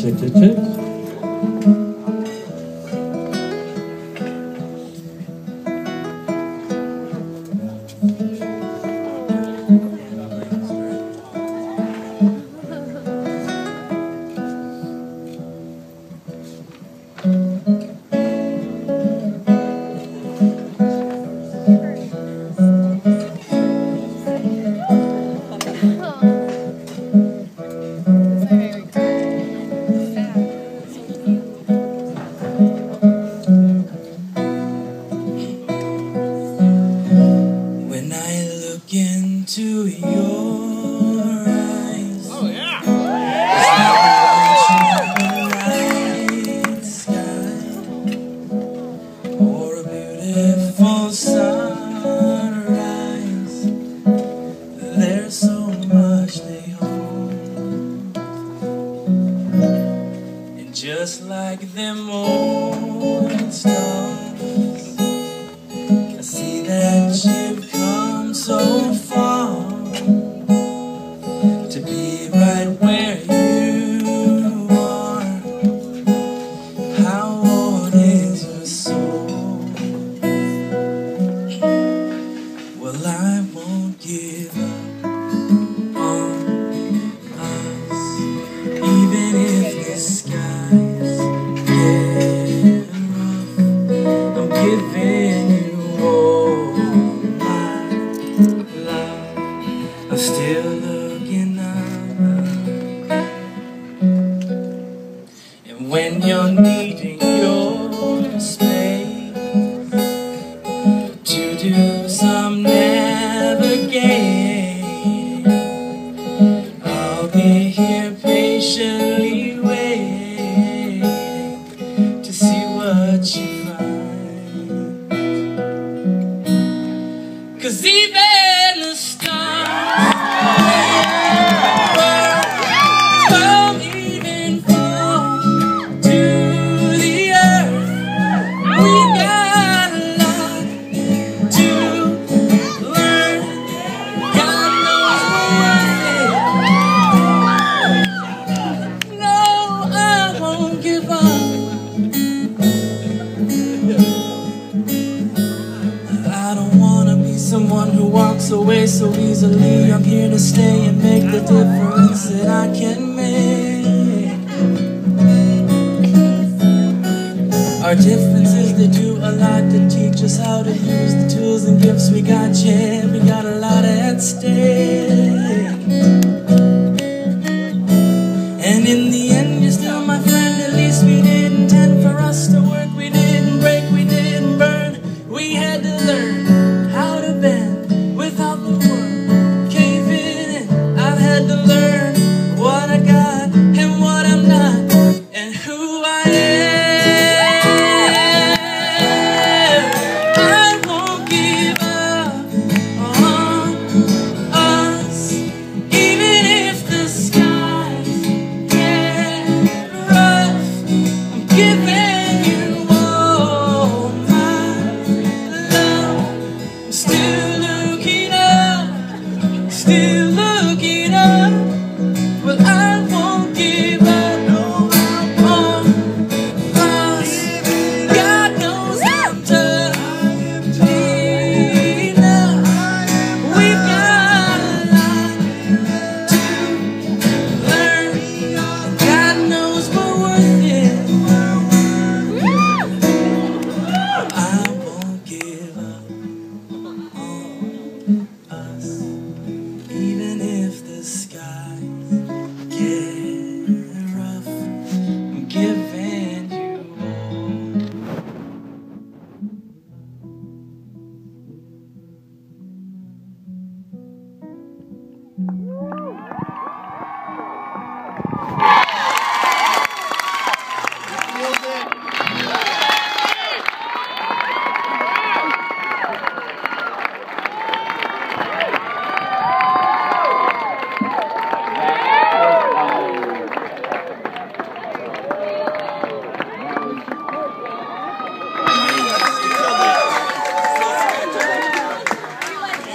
Check, check, check. Into your eyes, oh yeah, night sky or a beautiful sunrise. There's so much they hold, and just like them old stars, I see that you've come so far to be right where you are. How old is your soul? Well, I won't give up on us, even if the skies get rough. I'm giving you all my love. I'm still looking up, and when you're needing your space to do some navigating, I'll be here patiently waiting to see what you find. 'Cause even the stars don't even fall to the earth. We got a lot to learn. God knows we're worth it. No, I won't give up. I don't wanna be someone who walks away so easily. I'm here to stay and make the difference that I can make. Our differences, they do a lot to teach us how to use the tools and gifts we got. Yeah, we got a lot at stake. And in the end, you're still my friend. At least we didn't intend for us to work. We didn't break, we didn't burn. We had to learn how to bend without the world caving in. I've had to learn what I got